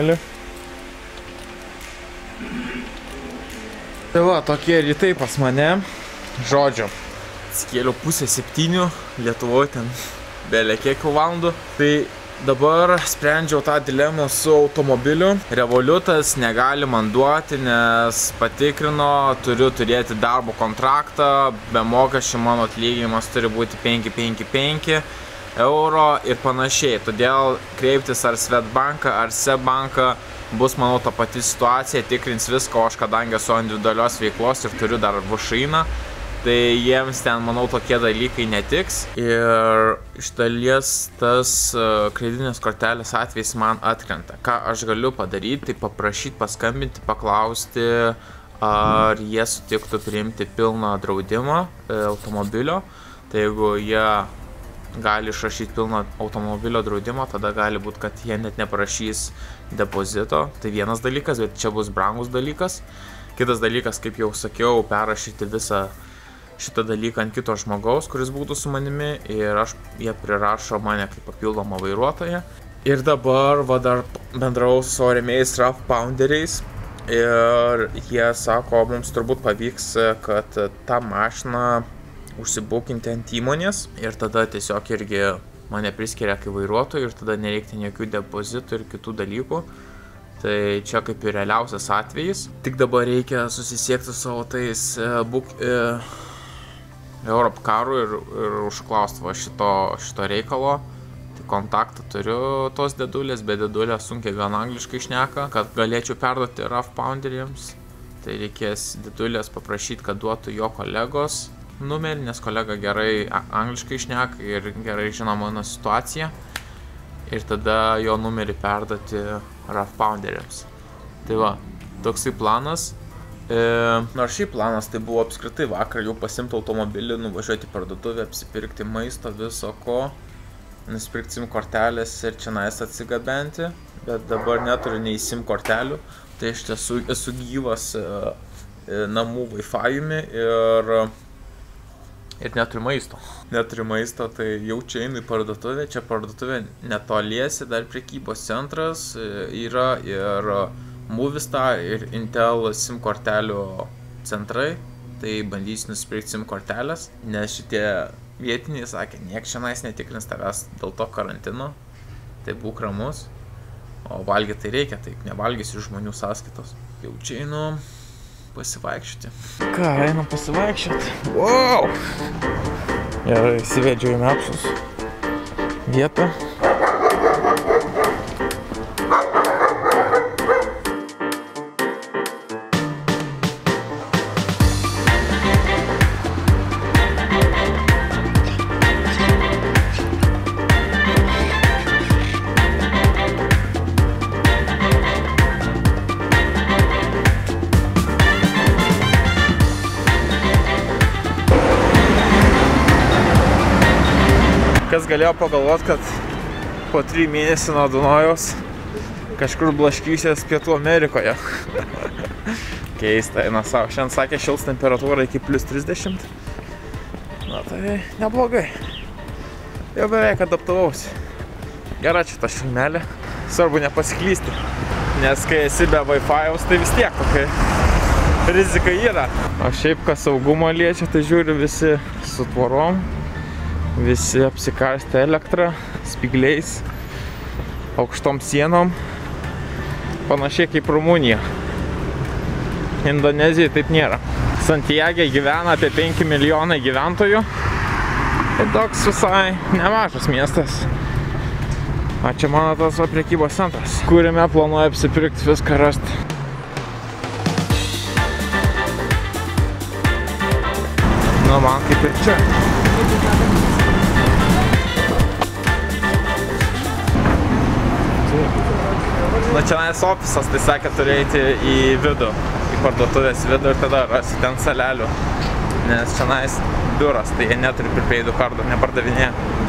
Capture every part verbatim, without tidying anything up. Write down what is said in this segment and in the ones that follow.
telefonėlį. Tai va, tokie rytai pas mane. Žodžiu, atsikėliau pusę septynių, Lietuvoje ten belė kiekio valandų. Tai dabar sprendžiau tą dilemą su automobiliu. Revolutas negali man duoti, nes patikrino, turiu turėti darbo kontraktą, be mokesčių mano atlyginimas turi būti penki penki penki euro ir panašiai. Todėl kreiptis ar Swedbanką, ar Seb-banką bus, manau, ta pati situacija, tikrins viską, o aš kadangi esu individualios veiklos ir turiu dar vušainą, tai jiems ten, manau, tokie dalykai netiks. Ir iš dalies tas kreditinės kortelės atvejs man atkrenta. Ką aš galiu padaryti, tai paprašyti, paskambinti, paklausti, ar jie sutiktų priimti pilną draudimą automobilio. Tai jeigu jie gali išrašyti pilną automobilio draudimo, tada gali būti, kad jie net neprašys depozito. Tai vienas dalykas, bet čia bus brangus dalykas. Kitas dalykas, kaip jau sakiau, perrašyti visą šitą dalyką ant kito žmogaus, kuris būtų su manimi, ir aš, jie prirašo mane kaip papildomą vairuotoją. Ir dabar va dar bendrau su rėmėjais R A V Pounderiais ir jie sako, mums turbūt pavyks, kad tą mašiną užsibukinti ant įmonės ir tada tiesiog irgi mane priskiria kaip vairuotojų ir tada nereikti jokių depozitų ir kitų dalykų. Tai čia kaip ir realiausias atvejis. Tik dabar reikia susisiekti su savo tais buk, e, Europcarų ir, ir užklausti va šito, šito reikalo. Tai kontaktą turiu tos dėdulės, bet dėdulė sunkiai gan angliškai šneka, kad galėčiau perduoti R A V Pounderiams. Tai reikės dėdulės paprašyti, kad duotų jo kolegos numerį, nes kolega gerai angliškai šneka ir gerai žino mano situaciją. Ir tada jo numerį perduoti R A V Pounderiams. Tai va, toksai planas. E, nors šį planas tai buvo apskritai vakar jau pasimti automobilį, nuvažiuoti į parduotuvę, apsipirkti maisto, viso ko, nusipirkti SIM kortelės ir čionais atsigabenti, bet dabar neturiu nei SIM kortelių, tai iš tiesų esu gyvas e, e, namų Wi-Fi-umi ir, ir neturiu maisto. Neturiu maisto, tai jau čia einu į parduotuvę, čia parduotuvė netoliesi, dar prekybos centras yra ir Movistar ir Intel SIM kortelių centrai, tai bandysiu nusipirkti SIM kortelės, nes šitie vietiniai sakė, niek šiandien netikrins tavęs dėl to karantino, tai būk ramus, o valgyti tai reikia, tai nevalgysiu žmonių sąskaitos. Jau čia einu pasivaikščioti. Ką, einam pasivaikščioti? Wow! Gerai, įsivedžiau į Mapsus vietą. Kas galėjo pagalvoti, kad po trijų mėnesių nuo Dunojaus kažkur blaškysies Pietų Amerikoje. Keista, eina savo. Šiandien sakė šils temperatūra iki plius trisdešimt. Na tai neblogai. Jau beveik adaptavausi. Gera čia ta šilmelė. Svarbu nepasiklysti. Nes kai esi be Wi-Fi'aus, tai vis tiek tokia rizika yra. O šiaip, kas saugumo liečia, tai žiūriu visi su tvorom. Visi apsikarstę elektrą, spygliais, aukštom sienom, panašiai kaip Rumunija. Indonezijai taip nėra. Santiagė gyvena apie penki milijonai gyventojų. Tai toks visai nemažas miestas. O čia mano tas va prekybos centras, kuriame planuoju apsipirkti, viską rasti. Nu, man kaip ir čia. Na, čianais ofisas, tai sakė, turi eiti į vidų, į parduotuvės vidų ir tada rasi ten salelių. Nes čianais biuras, tai jie neturi prepaidų kardų, nepardavinėja.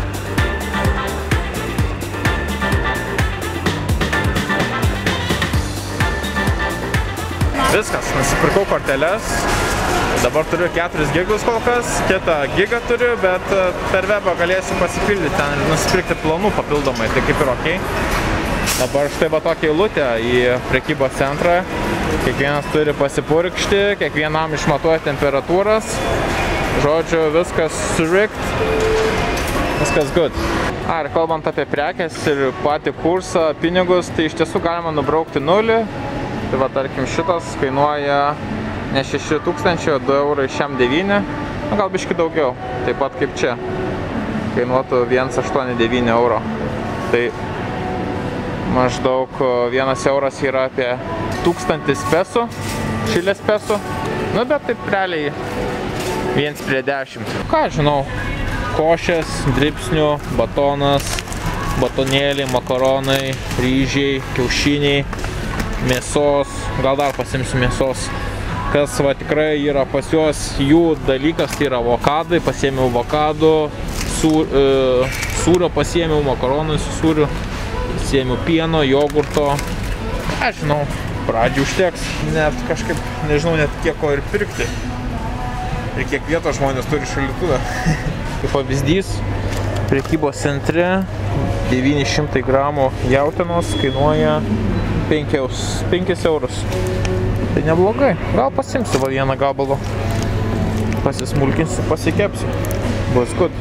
Viskas, nusipirkau korteles. Dabar turiu keturis gigus kol kas, kitą gigą turiu, bet per webą galėsiu pasipildyti ten ir nusipirkti planų papildomai, tai kaip ir okei. Dabar štai va tokia eilutė į prekybos centrą. Kiekvienas turi pasipurkšti, kiekvienam išmatuoja temperatūras. Žodžiu, viskas surikt, viskas good. Ar kalbant apie prekes ir patį kursą, pinigus, tai iš tiesų galima nubraukti nulį. Tai va, tarkim, šitas kainuoja ne šeši tūkstančiai, o du eurai šem devyni. Nu, gal biški daugiau, taip pat kaip čia. Kainuotų vienas aštuoni devyni euro. Tai maždaug vienas euras yra apie tūkstantis pesų, šilės pesų. Nu, bet taip realiai viens prie dešimt. Ką žinau, košės, dribsnių, batonas, batonėliai, makaronai, ryžiai, kiaušiniai, mėsos, gal dar pasimsiu mėsos. Kas va tikrai yra pas juos jų dalykas, tai yra avokadai, pasiėmiau avokadų, sūr, e, sūrio pasiėmiau, makaronai su sūriu, pasiėmiau pieno, jogurto. Aš žinau, pradžių užteks, net kažkaip nežinau net kiek ko ir pirkti. Ir kiek vietos žmonės turi šaldytuvę. Kaip pavyzdys, prekybos centre devyni šimtai gramų jautienos kainuoja penkis eurus. Tai neblogai. Gal pasimsiu va vieną gabalą. Pasismulkinsiu, pasikepsiu. Bus good.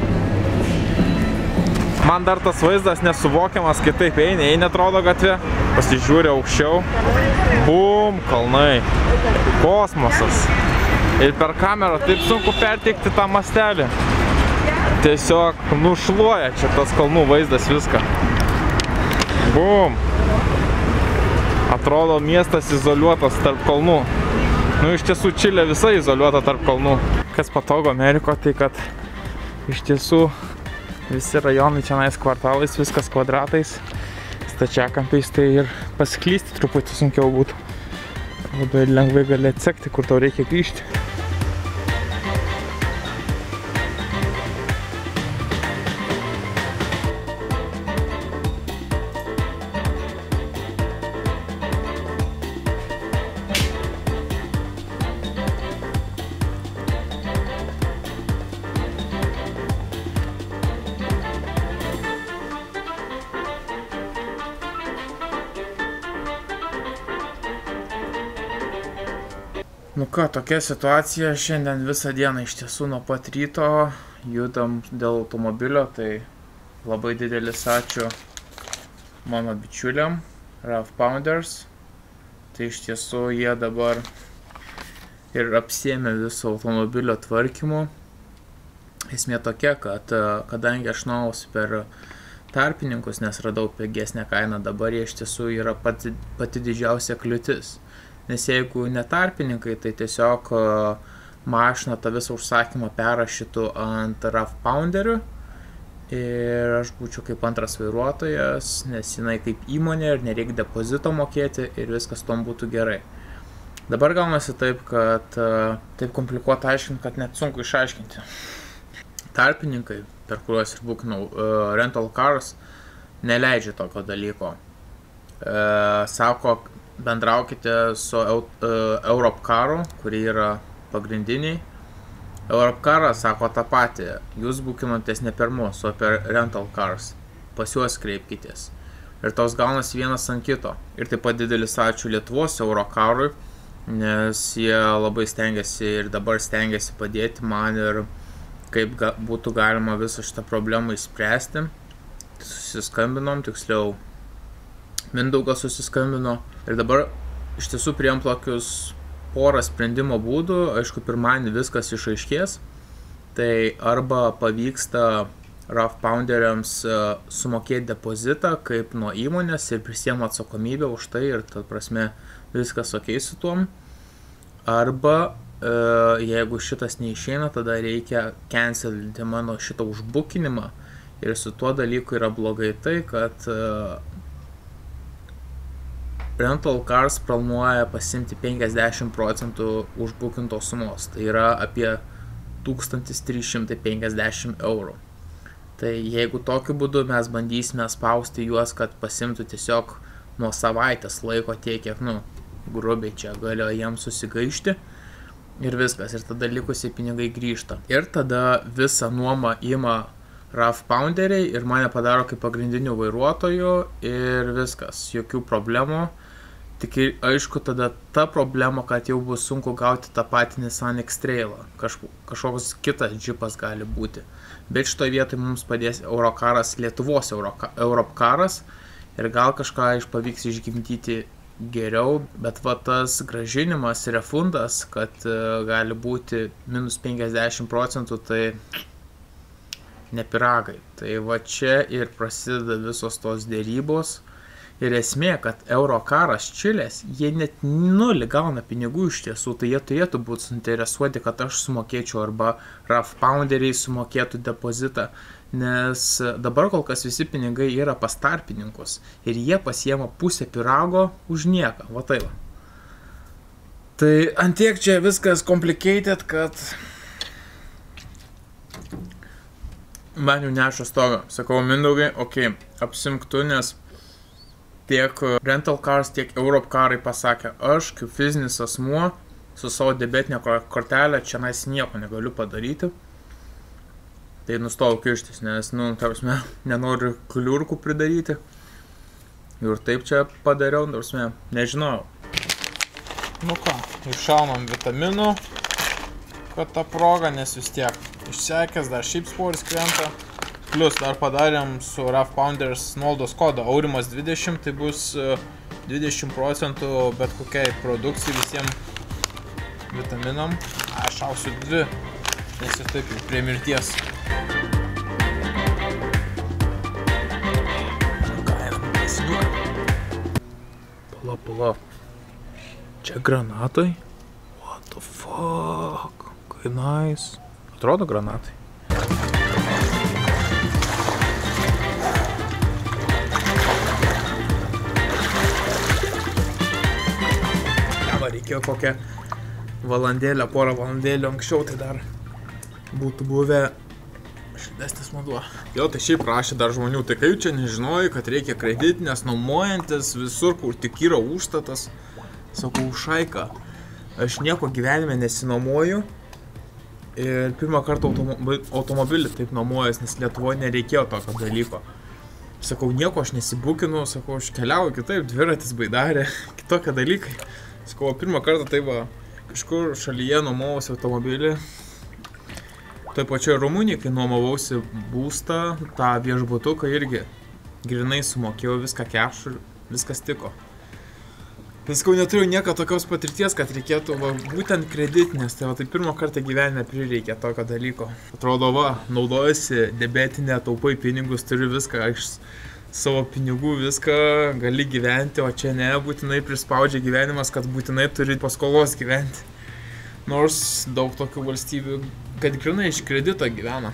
Man dar tas vaizdas nesuvokiamas, kitaip eini, eini atrodo gatvė. Pasižiūrė aukščiau. Bum, kalnai. Kosmosas. Ir per kamerą taip sunku perteikti tą mastelį. Tiesiog nušluoja čia tas kalnų vaizdas viską. Bum. Atrodo miestas izoliuotas tarp kalnų. Nu, iš tiesų Čilė visa izoliuota tarp kalnų. Kas patogu Ameriko, tai kad iš tiesų visi rajonai čianais kvartalais, viskas kvadratais, stačiakampiais, tai ir pasiklysti truputį sunkiau būtų. Labai lengvai gali atsekti, kur tau reikia grįžti. Nu ką, tokia situacija šiandien visą dieną iš tiesų nuo pat ryto judam dėl automobilio, tai labai didelis ačiū mano bičiuliam, R A V Pounders. Tai iš tiesų jie dabar ir apsiėmė viso automobilio tvarkymu. Esmė tokia, kad kadangi aš nuausiu per tarpininkus, nes radau pigesnę kainą, dabar jie iš tiesų yra pati, pati didžiausia kliūtis. Nes jeigu ne tarpininkai, tai tiesiog mašina tą visą užsakymą perrašytų ant R A V Pounderių ir aš būčiau kaip antras vairuotojas, nes jinai kaip įmonė ir nereikia depozito mokėti ir viskas tom būtų gerai. Dabar gaunasi taip, kad taip komplikuota aiškinti, kad net sunku išaiškinti. Tarpininkai, per kuriuos ir bukinau, Rental Cars, neleidžia tokio dalyko. Sako, bendraukite su Europcaru, kuri yra pagrindiniai. Europcaras sako tą patį, jūs bukinotės ne per mus, o per Rental Cars. Pas juos kreipkitės. Ir tos gaunasi vienas ant kito. Ir taip pat didelis ačiū Lietuvos Eurocarui, nes jie labai stengiasi ir dabar stengiasi padėti man ir kaip ga, būtų galima visą šitą problemą išspręsti. Susiskambinom, tiksliau Mindaugas susiskambino ir dabar iš tiesų priėjom tokius porą sprendimo būdų. Aišku, pirmadienį viskas išaiškės, tai arba pavyksta R A V Pounderiams sumokėti depozitą kaip nuo įmonės ir prisiema atsakomybę už tai ir ta prasme viskas ok su tuom, arba jeigu šitas neišeina, tada reikia cancelinti mano šitą užbukinimą ir su tuo dalyku yra blogai tai, kad Rental Cars planuoja pasimti penkiasdešimt procentų užbukintos sumos, tai yra apie tūkstantis trys šimtai penkiasdešimt eurų. Tai jeigu tokiu būdu mes bandysime spausti juos, kad pasimtų tiesiog nuo savaitės laiko tiek, kiek, nu, grubiai čia galėjo jiems susigaišti ir viskas, ir tada likusiai pinigai grįžta. Ir tada visą nuomą ima R A V founderiai ir mane padaro kaip pagrindiniu vairuotoju ir viskas, jokių problemų. Tik aišku, tada ta problema, kad jau bus sunku gauti tą patį Nissan X-Trailą. Kažk kažkoks kitas džipas gali būti. Bet šitoje vietoje mums padės Eurocaras, Lietuvos Europcaras ir gal kažką iš pavyks išgimdyti geriau, bet va tas gražinimas, refundas, kad uh, gali būti minus penkiasdešimt procentų, tai ne piragai. Tai va čia ir prasideda visos tos dėrybos. Ir esmė, kad Eurocaras Čilės, jie net nulį gauna pinigų iš tiesų, tai jie turėtų būti suinteresuoti, kad aš sumokėčiau arba R A V founderiai sumokėtų depozitą, nes dabar kol kas visi pinigai yra pas tarpininkus ir jie pasiema pusę pirago už nieką, va tai va. Tai antiek čia viskas complicated, kad man jau neša stogą. Sakau, Mindaugai, okei, okay, apsimk tu, nes tiek Rental Cars, tiek Europcarai pasakė, aš kaip fizinis asmuo su savo debetinė kortelė čia nais nieko negaliu padaryti. Tai nustojau kištis, nes, nu, tarpsme, nenoriu kliurkų pridaryti. Ir taip čia padariau, tarpsme, nežinau. Nu ką, iššaunam vitaminų, kad ta proga, nes vis tiek išsekęs, dar šiaip svoris krenta. Plius dar padarėm su R A V Founders nuolaidos kodą Aurimas dvidešimt, tai bus dvidešimt procentų bet kokiai produkcijai visiems vitaminam. Aš šausiu dvi, nes ir taip jau prie mirties. Pala, pala. Čia granatai? What the fuck? Kai nice. Atrodo granatai. Reikėjo kokią valandėlę, porą valandėlių anksčiau, tai dar būtų buvę šiltesnis vanduo. Jo, tai šiaip prašė dar žmonių, tai kaip čia nežinojai, kad reikia kreditinės, nuomojantis visur, kur tik yra užstatas. Sakau, šaika, aš nieko gyvenime nesinuomoju ir pirmą kartą automo automobilį taip nuomojęs, nes Lietuvoje nereikėjo tokio dalyko. Sakau, nieko aš nesibukinu, sakau, aš keliauju kitaip, dviratis, baidarė, kitokie dalykai. Sakau, pirmą kartą tai va, kažkur šalyje nuomavausi automobilį. Toj pačioj Rumunijai, kai nuomavausi būstą, tą viešbutuką irgi grinai sumokėjau viską kešų, viskas tiko. Tai sakau, neturiu nieko tokios patirties, kad reikėtų va, būtent kreditinės, tai va, tai pirmą kartą gyvenime prireikė tokio dalyko. Atrodo, va, naudojasi debetinė, taupai pinigus, turiu viską, aš savo pinigų viską gali gyventi, o čia ne, būtinai prispaudžia gyvenimas, kad būtinai turi paskolos gyventi. Nors daug tokių valstybių, kad grinai iš kredito gyvena.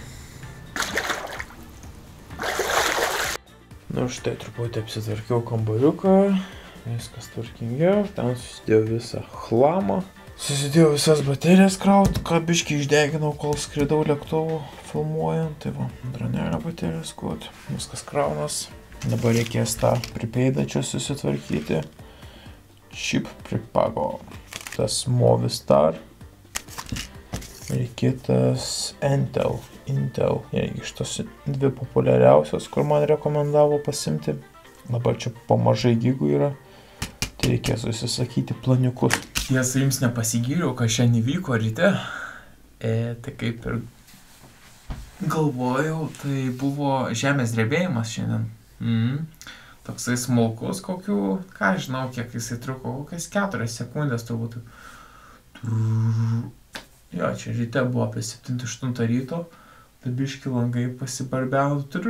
Nu štai truputį apsitvarkiau kambariuką, viskas tvarkingiau, ten susidėjau visą chlamą. Susidėjau visas baterijas kraut, ką biškį išdeginau, kol skridau lėktuvu filmuojant, tai va, dronelio baterijas kuot, viskas kraunas. Dabar reikės tą pripeidą čia susitvarkyti. Šiaip pripago tas Movistar ir kitas Intel. Intel. Irgi iš tos dvi populiariausios, kur man rekomendavo pasimti. Dabar čia pamažai gigų yra. Tai reikės susisakyti planiukus. Tiesa, jums nepasigyriau, kas šiandien vyko ryte. E, tai kaip ir galvojau, tai buvo žemės drebėjimas šiandien. Mm. Toksai smulkus kokių, ką žinau, kiek jisai truko, kokias keturias sekundės turbūt. Jo, čia ryte buvo apie septintą aštuntą ryto, tai biški langai pasibarbiaudo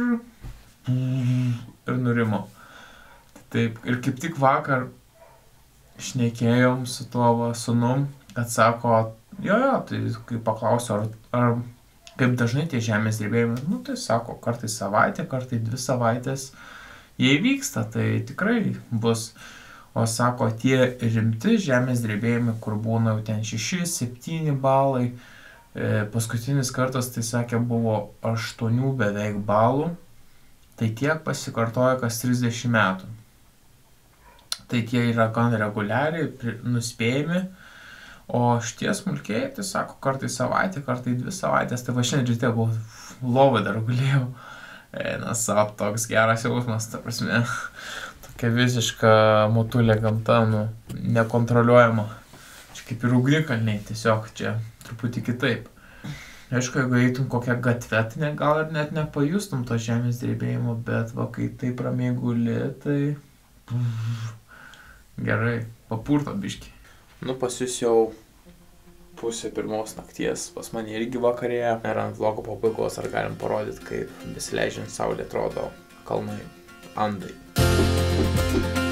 ir nurimo. Taip, ir kaip tik vakar šnekėjom su tuo va, sūnum, kad sako, jo, jo, tai kai paklausiu, ar, ar kaip dažnai tie žemės drebėjimai, nu tai sako, kartais savaitę, kartais dvi savaitės jie vyksta, tai tikrai bus. O sako, tie rimti žemės drebėjimai, kur būna jau ten šeši septyni balai, e, paskutinis kartas, tai sakė, buvo aštuonių beveik balų, tai tiek pasikartoja kas trisdešimt metų. Tai tie yra gan reguliariai, nuspėjami. O šitie smulkiai, tai sako, kartai savaitę, kartai dvi savaitės, tai va šiandien ryte buvau lovai dar gulėjau. Eina savo toks geras jausmas, ta prasme, tokia visiška motulė gamta, nu, nekontroliuojama. Čia kaip ir ugnikalniai, tiesiog čia truputį kitaip. Aišku, jeigu eitum kokią gatvę, tai gal ir net nepajustum to žemės drebėjimo, bet va, kai taip ramiai guli, tai gerai, papurto biškį. Nu, pas jūs jau pusė pirmos nakties, pas mane irgi vakarėje. Ir ant vlogo pabaigos ar galim parodyti, kaip besileidžiant saulė atrodo kalnai Andai.